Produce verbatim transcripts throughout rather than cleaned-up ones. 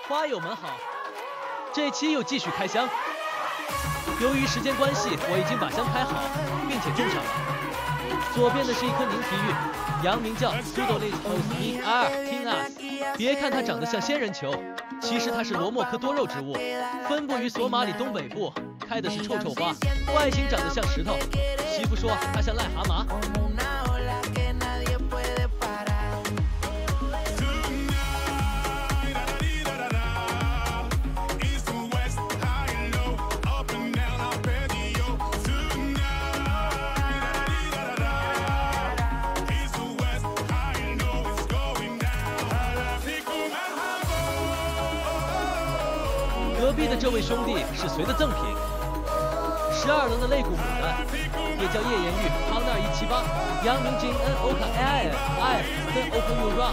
花友们好，这期又继续开箱。由于时间关系，我已经把箱开好，并且中场了。左边的是一颗凝皮玉，洋名叫 Pseudolis osmi R Tinus。别看它长得像仙人球，其实它是罗莫科多肉植物，分布于索马里东北部，开的是臭臭花，外形长得像石头。媳妇说它像癞蛤蟆。 隔壁的这位兄弟是随的赠品，十二棱的肋骨牡丹，也叫夜颜玉康纳尔一七八，洋名 J N O K A I I 跟 Open You Run。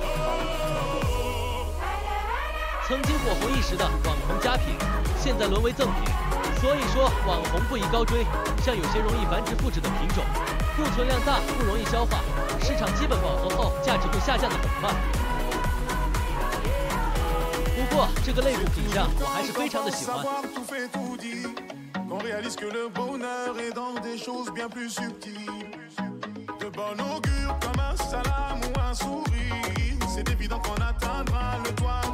曾经火红一时的网红佳品，现在沦为赠品。所以说网红不宜高追，像有些容易繁殖复制的品种，库存量大，不容易消化，市场基本饱和后，价值会下降的很快。 不过，这个肋骨品相我还是非常的喜欢。 Qu'on réalise que le bonheur est dans des choses bien plus subtiles. De bon augure comme un salam ou un sourire. C'est évident qu'on atteindra le toit